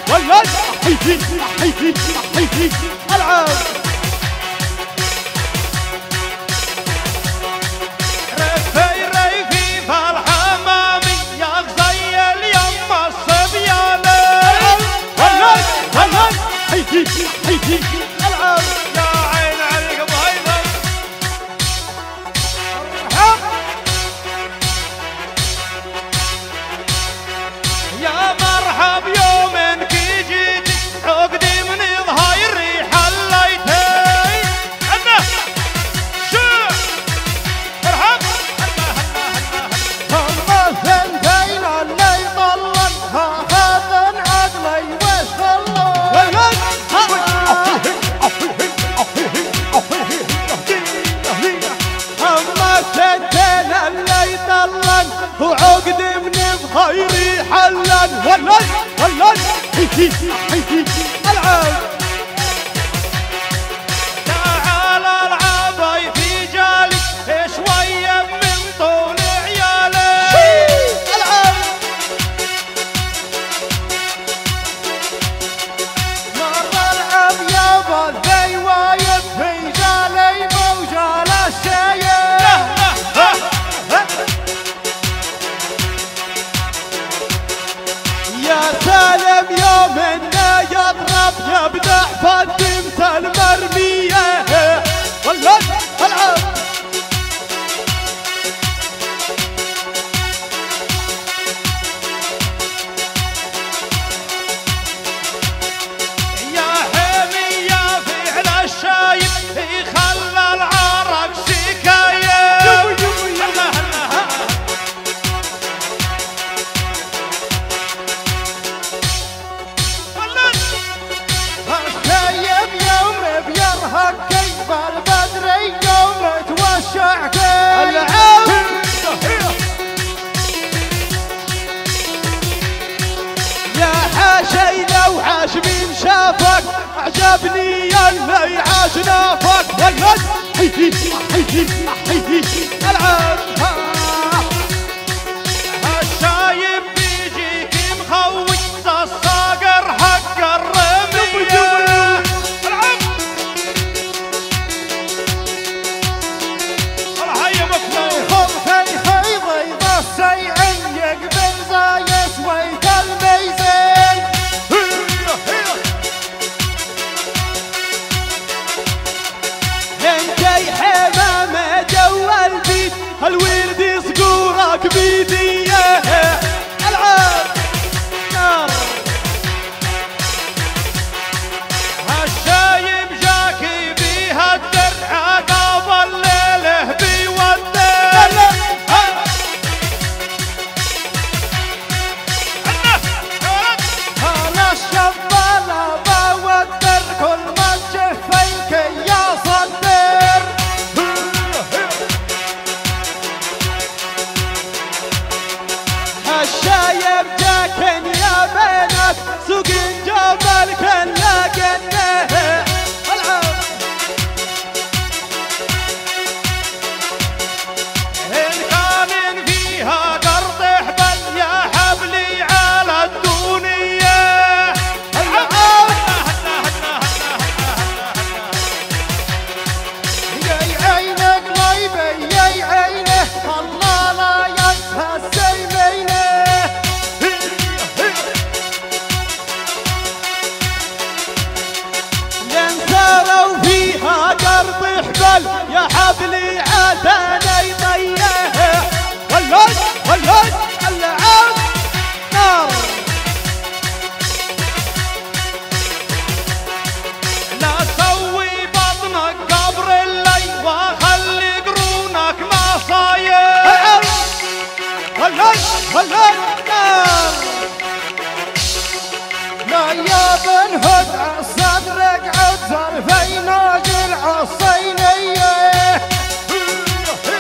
ولد حيتي حيتي حيتي العاب رفي ريفي فالحمامي يا غزي اليم الصبيان ولد ولد حيتي حيتي العاب يا عين عليك بهيثم يا مرحب يومك جيتي عقدي من ظهيري حليتي انا شو مرحب هم ثنتين اللي ضلن هاخذن عقلي وش ضلن ولد هم ثنتين اللي ضلن وعقد من بخيري حلن ولد ولد حيتي حيتي العاب تعال العبي في جالي شوية من طول عيالي العاب مر العب يابا ذي وايد في جالي وجال الشيء يا سالم يوم انه يضرب يبدع فدمت المرمية ولد العب يا حمي يا فعل الشايب يخلى العرق شكاية الشايب يوم بيرهق كيف البدري يوم توشع كيف العب يا حاشي لو عاش من شافك عجبني اللي عاش نافك ولد حيتي حيتي حيتي العب الشايب بيجيك مخوي الصقر حق الرمية العب الله يبقى خلفي خيضي السيعين يقبل زايس ويت الميزين انتي حمامة جوا البيت الورد صقورك بيديه العاب نار الشايب جاكي بيها الدرع قبل ليله بيودي انا الشبالة بودر كل ما تشفيك يا صدر الشايب جاكن يا بنات سوق جبل كله قنه العب إن كان فيها قرط حبل يا حبلي على الدنيا العب يا عينك غيبي يا عينه الله لا ينسى السيمينه ينسروا فيها قرط حبل يا حبلي عتاني طيه ولد ولد العب نار لا سوي بطنك قبر اللي وخلي قرونك ما صاير العب ولد ولد نار لا يا بن هد صدرك عد زرفي ناجل عالصينيه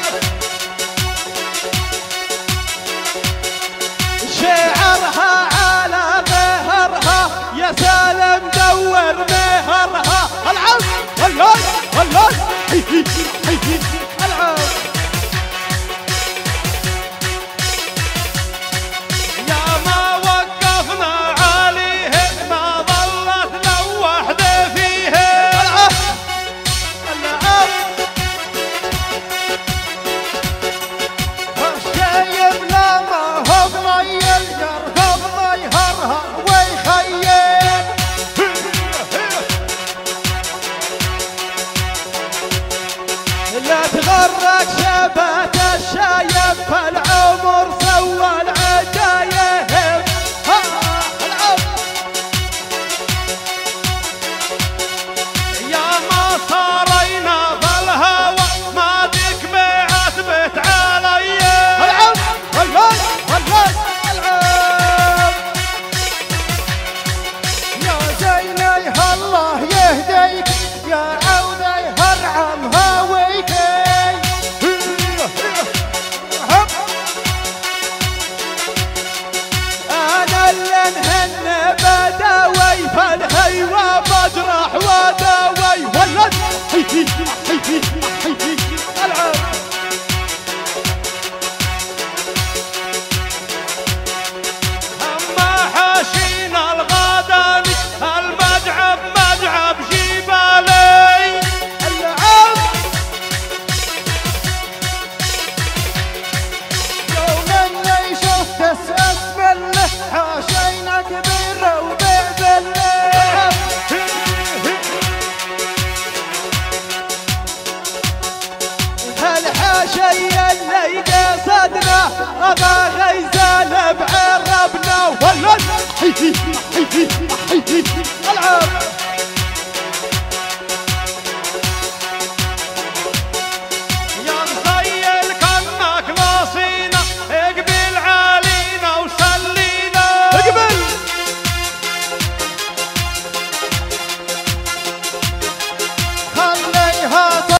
عمرك شبت الشايب فالعمر سوى العجايب يا ما صارينا بالهوى ما ديك بعت بيت علي العب العب العب العب يا زيني الله يهديك يا عودي هرعم هاويك انا اللي نهن بداوي فالهيوة بجرح وداوي ولد العب اما حاشينا الغداني المجعب مجعب جبالي العب يوم اللي شفت اسم الله حاشينك بالروبع بالليل هالحاشي اللي قصدنا ابا غيزال بعربنا ولد العب